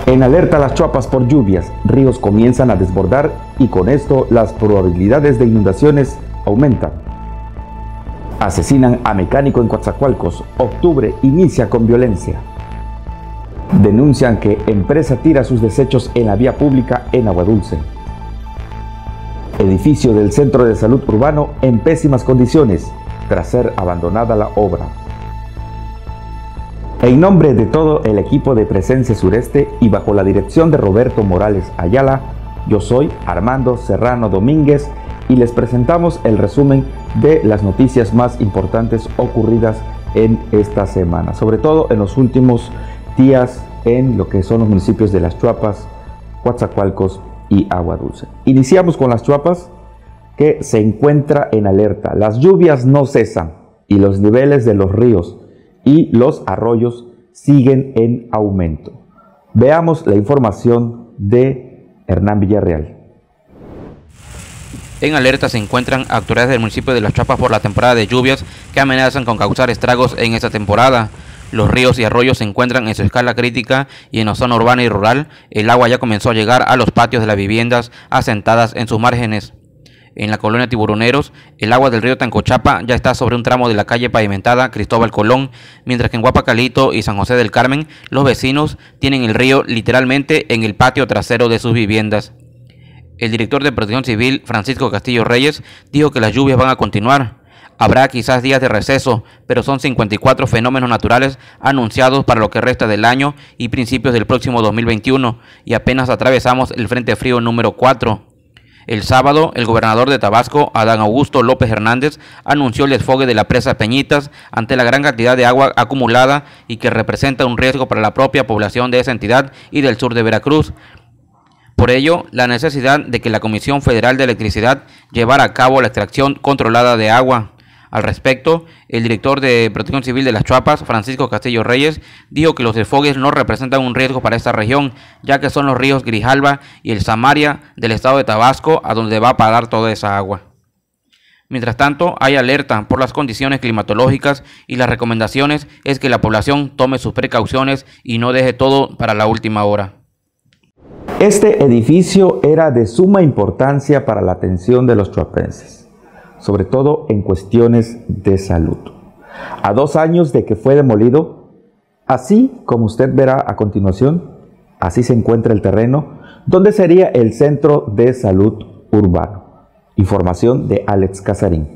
En alerta las Chuapas por lluvias, ríos comienzan a desbordar y con esto las probabilidades de inundaciones aumentan. Asesinan a mecánico en Coatzacoalcos, octubre inicia con violencia. Denuncian que empresa tira sus desechos en la vía pública en Aguadulce. Edificio del Centro de Salud Urbano en pésimas condiciones, tras ser abandonada la obra. En nombre de todo el equipo de Presencia Sureste y bajo la dirección de Roberto Morales Ayala, yo soy Armando Serrano Domínguez y les presentamos el resumen de las noticias más importantes ocurridas en esta semana, sobre todo en los últimos días en lo que son los municipios de Las Chuapas, Coatzacoalcos y Aguadulce. Iniciamos con Las Chuapas, que se encuentra en alerta. Las lluvias no cesan y los niveles de los ríos y los arroyos siguen en aumento. Veamos la información de Hernán Villarreal. En alerta se encuentran autoridades del municipio de Las Chuapas por la temporada de lluvias que amenazan con causar estragos en esta temporada. Los ríos y arroyos se encuentran en su escala crítica y en la zona urbana y rural el agua ya comenzó a llegar a los patios de las viviendas asentadas en sus márgenes. En la colonia Tiburoneros, el agua del río Tancochapa ya está sobre un tramo de la calle pavimentada Cristóbal Colón, mientras que en Guapacalito y San José del Carmen, los vecinos tienen el río literalmente en el patio trasero de sus viviendas. El director de Protección Civil, Francisco Castillo Reyes, dijo que las lluvias van a continuar. Habrá quizás días de receso, pero son 54 fenómenos naturales anunciados para lo que resta del año y principios del próximo 2021, y apenas atravesamos el Frente Frío número 4. El sábado, el gobernador de Tabasco, Adán Augusto López Hernández, anunció el desfogue de la presa Peñitas ante la gran cantidad de agua acumulada y que representa un riesgo para la propia población de esa entidad y del sur de Veracruz. Por ello, la necesidad de que la Comisión Federal de Electricidad llevara a cabo la extracción controlada de agua. Al respecto, el director de Protección Civil de Las Chuapas, Francisco Castillo Reyes, dijo que los desfogues no representan un riesgo para esta región, ya que son los ríos Grijalba y el Samaria del estado de Tabasco a donde va a parar toda esa agua. Mientras tanto, hay alerta por las condiciones climatológicas y las recomendaciones es que la población tome sus precauciones y no deje todo para la última hora. Este edificio era de suma importancia para la atención de los chuapenses, sobre todo en cuestiones de salud. A 2 años de que fue demolido, así como usted verá a continuación, así se encuentra el terreno donde sería el Centro de Salud Urbano. Información de Alex Casarín.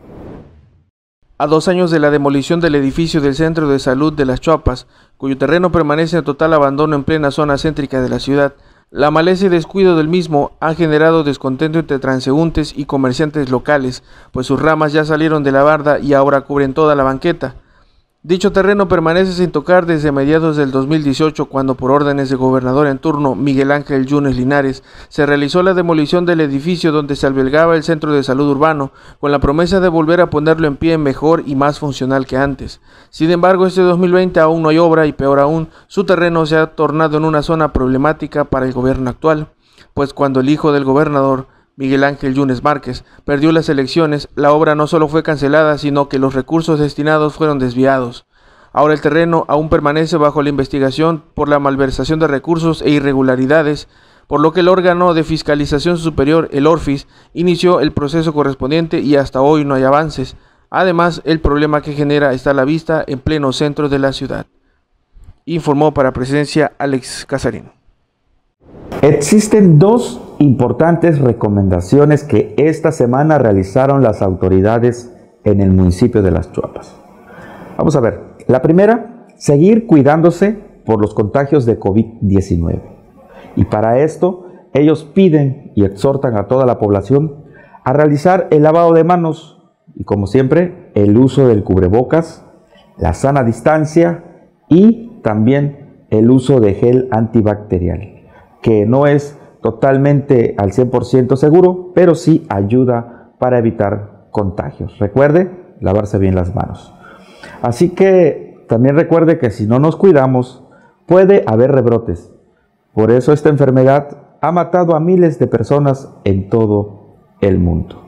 A 2 años de la demolición del edificio del Centro de Salud de Las Chuapas, cuyo terreno permanece en total abandono en plena zona céntrica de la ciudad, la maleza y descuido del mismo han generado descontento entre transeúntes y comerciantes locales, pues sus ramas ya salieron de la barda y ahora cubren toda la banqueta. Dicho terreno permanece sin tocar desde mediados del 2018, cuando por órdenes del gobernador en turno, Miguel Ángel Yunes Linares, se realizó la demolición del edificio donde se albergaba el Centro de Salud Urbano, con la promesa de volver a ponerlo en pie mejor y más funcional que antes. Sin embargo, este 2020 aún no hay obra y peor aún, su terreno se ha tornado en una zona problemática para el gobierno actual, pues cuando el hijo del gobernador, Miguel Ángel Yunes Márquez, perdió las elecciones, la obra no solo fue cancelada, sino que los recursos destinados fueron desviados. Ahora el terreno aún permanece bajo la investigación por la malversación de recursos e irregularidades, por lo que el órgano de fiscalización superior, el ORFIS, inició el proceso correspondiente y hasta hoy no hay avances. Además, el problema que genera está a la vista en pleno centro de la ciudad. Informó para Presencia Alex Casarín. Existen 2 importantes recomendaciones que esta semana realizaron las autoridades en el municipio de Las Chuapas. Vamos a ver. La primera, seguir cuidándose por los contagios de COVID-19. Y para esto, ellos piden y exhortan a toda la población a realizar el lavado de manos y, como siempre, el uso del cubrebocas, la sana distancia y también el uso de gel antibacterial, que no es totalmente al 100% seguro, pero sí ayuda para evitar contagios. Recuerde lavarse bien las manos. Así que también recuerde que si no nos cuidamos, puede haber rebrotes. Por eso esta enfermedad ha matado a miles de personas en todo el mundo.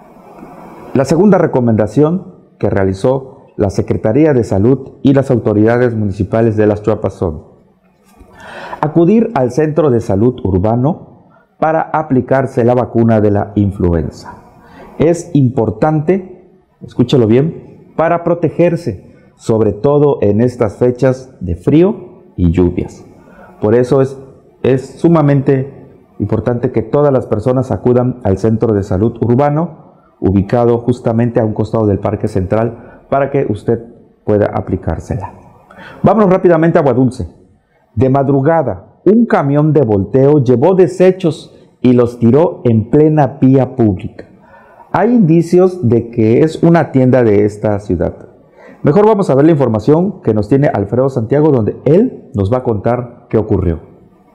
La segunda recomendación que realizó la Secretaría de Salud y las autoridades municipales de Las Chuapas son: acudir al centro de salud urbano para aplicarse la vacuna de la influenza. Es importante, escúchalo bien, para protegerse, sobre todo en estas fechas de frío y lluvias. Por eso es sumamente importante que todas las personas acudan al centro de salud urbano, ubicado justamente a un costado del Parque Central, para que usted pueda aplicársela. Vámonos rápidamente a Aguadulce. De madrugada, un camión de volteo llevó desechos y los tiró en plena vía pública. Hay indicios de que es una tienda de esta ciudad. Mejor vamos a ver la información que nos tiene Alfredo Santiago, donde él nos va a contar qué ocurrió.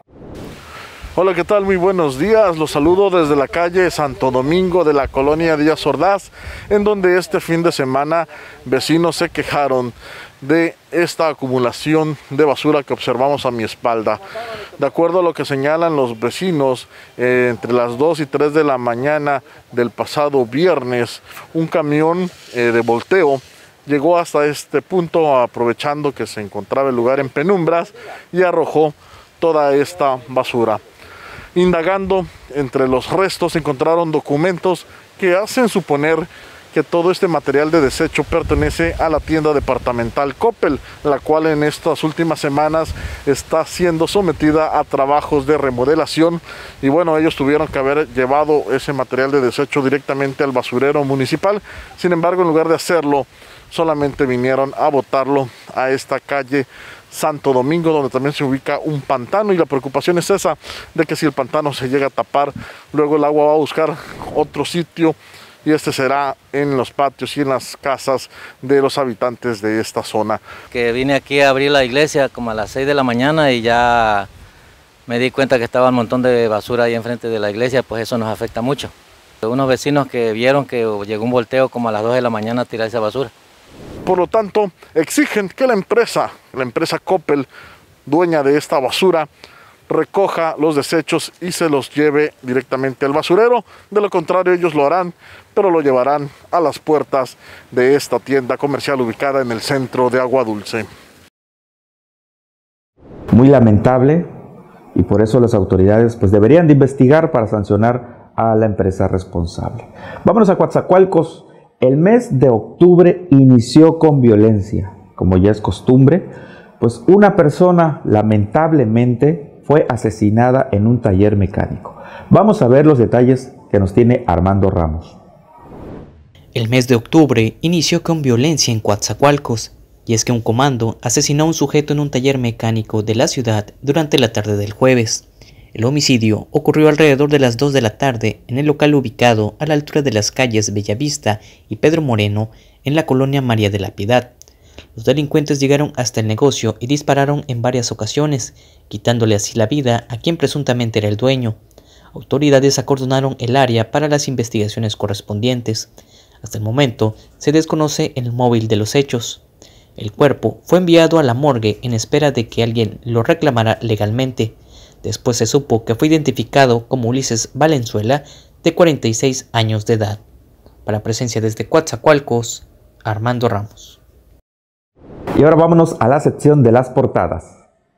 Hola, ¿qué tal? Muy buenos días. Los saludo desde la calle Santo Domingo de la colonia Díaz Ordaz, en donde este fin de semana vecinos se quejaron de esta acumulación de basura que observamos a mi espalda. De acuerdo a lo que señalan los vecinos, entre las 2 y 3 de la mañana del pasado viernes, un camión de volteo llegó hasta este punto, aprovechando que se encontraba el lugar en penumbras, y arrojó toda esta basura. Indagando entre los restos, encontraron documentos que hacen suponer que todo este material de desecho pertenece a la tienda departamental Coppel, la cual en estas últimas semanas está siendo sometida a trabajos de remodelación. Y bueno, ellos tuvieron que haber llevado ese material de desecho directamente al basurero municipal. Sin embargo, en lugar de hacerlo, solamente vinieron a botarlo a esta calle Santo Domingo, donde también se ubica un pantano, y la preocupación es esa, de que si el pantano se llega a tapar, luego el agua va a buscar otro sitio, y este será en los patios y en las casas de los habitantes de esta zona. Que vine aquí a abrir la iglesia como a las 6 de la mañana y ya me di cuenta que estaba un montón de basura ahí enfrente de la iglesia, pues eso nos afecta mucho. Unos vecinos que vieron que llegó un volteo como a las 2 de la mañana a tirar esa basura. Por lo tanto, exigen que la empresa Coppel, dueña de esta basura, recoja los desechos y se los lleve directamente al basurero. De lo contrario, ellos lo harán, pero lo llevarán a las puertas de esta tienda comercial ubicada en el centro de Aguadulce. Muy lamentable, y por eso las autoridades deberían de investigar para sancionar a la empresa responsable. Vámonos a Coatzacoalcos. El mes de octubre inició con violencia. Como ya es costumbre, pues una persona lamentablemente fue asesinada en un taller mecánico. Vamos a ver los detalles que nos tiene Armando Ramos. El mes de octubre inició con violencia en Coatzacoalcos, y es que un comando asesinó a un sujeto en un taller mecánico de la ciudad durante la tarde del jueves. El homicidio ocurrió alrededor de las 2 de la tarde en el local ubicado a la altura de las calles Bellavista y Pedro Moreno en la colonia María de la Piedad. Los delincuentes llegaron hasta el negocio y dispararon en varias ocasiones, quitándole así la vida a quien presuntamente era el dueño. Autoridades acordonaron el área para las investigaciones correspondientes. Hasta el momento se desconoce el móvil de los hechos. El cuerpo fue enviado a la morgue en espera de que alguien lo reclamara legalmente. Después se supo que fue identificado como Ulises Valenzuela, de 46 años de edad. Para Presencia desde Coatzacoalcos, Armando Ramos. Y ahora vámonos a la sección de las portadas.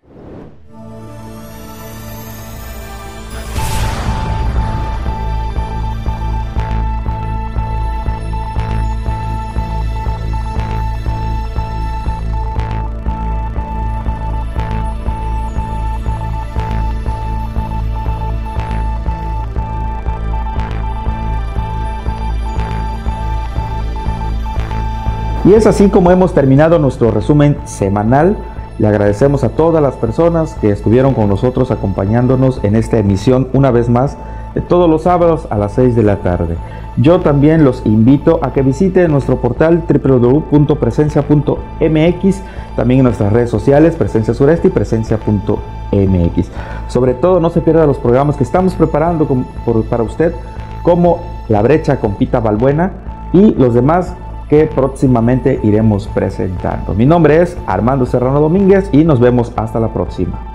Y es así como hemos terminado nuestro resumen semanal. Le agradecemos a todas las personas que estuvieron con nosotros acompañándonos en esta emisión una vez más de todos los sábados a las 6 de la tarde. Yo también los invito a que visiten nuestro portal www.presencia.mx, también en nuestras redes sociales Presencia Sureste y Presencia.mx. Sobre todo no se pierda los programas que estamos preparando para usted, como La Brecha con Pita Balbuena y los demás que próximamente iremos presentando. Mi nombre es Armando Serrano Domínguez y nos vemos hasta la próxima.